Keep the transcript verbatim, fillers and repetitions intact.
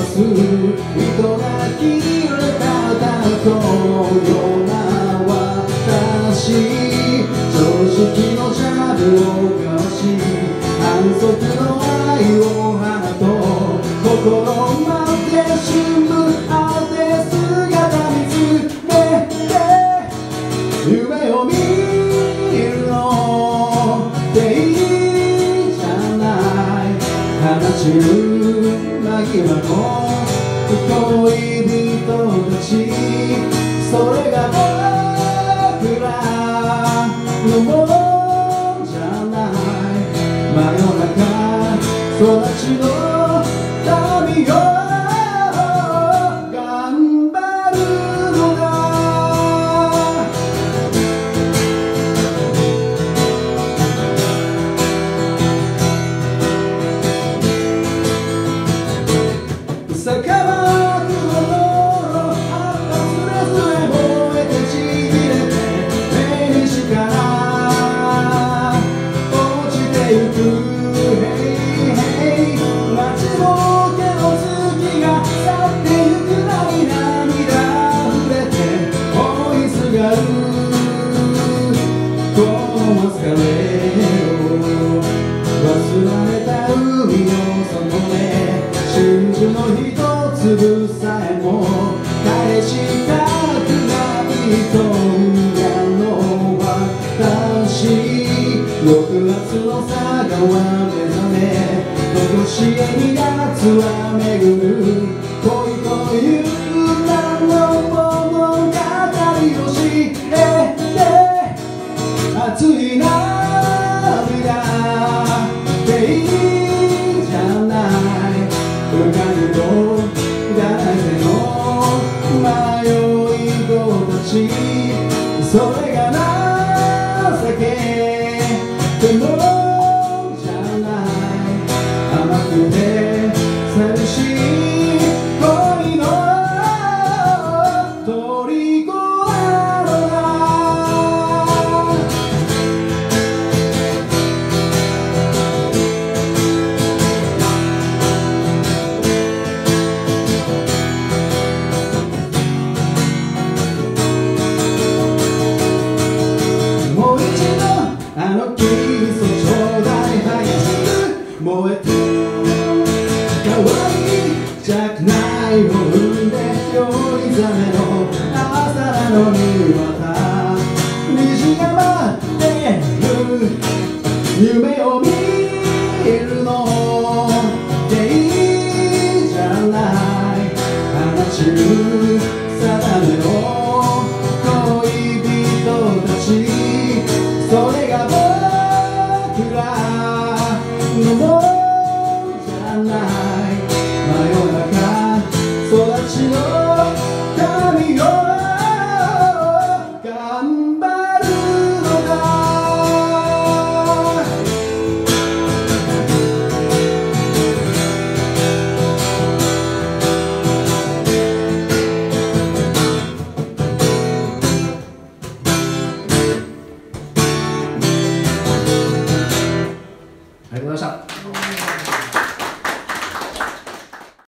す糸が切れただとような私常識のジャブをかわし反則の愛を放とう心まで新聞あて姿見つめて夢を見るのっていいじゃない話しる間際の恋人たちそれが僕らのものじゃない真夜中育ちの旅を頑張るのだ酒場の道路葉っぱすれすれ燃えてちぎれて目にしから落ちてゆく街ぼうけの月が去ってゆくなに涙溢れて追いすがるこのマスカレード忘れた海の底で真珠の一粒さえも返したくない今夜の私抑圧の差がは目覚めとこしえに夏は巡る恋という名の物語をして熱い涙っていいじゃない浮かぶと誰の迷い子たちそれが情けでもじゃない甘くて寂しい恋の虜なのだもう一度あのキスをちょうだい激しく燃えて可愛いじゃないを生んで酔いざめの朝なのにまた虹が待ってる夢を見るのっていいじゃない放ちる定めの恋人たちそれが僕らのものじゃない真夜中育ちの旅を頑張るのだありがとうございました。